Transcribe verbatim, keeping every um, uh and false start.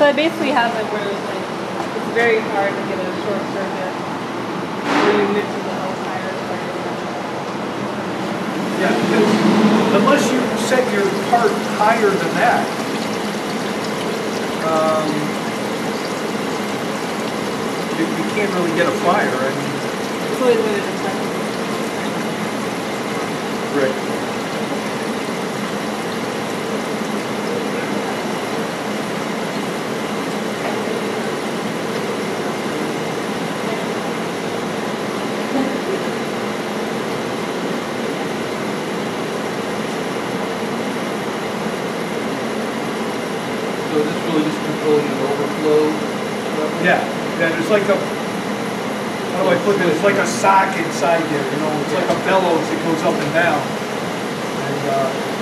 So I basically have it where it's like, it's very hard to get a short circuit where you mix with the whole tire. Yeah, because unless you set your part higher than that, um, you, you can't really get a fire. I mean, It's always limited to time. right. So this really just controlling the overflow? Yeah, yeah, there's like a, how do I put this, it's like a sock inside there, you know, it's like a bellows that goes up and down. And, uh,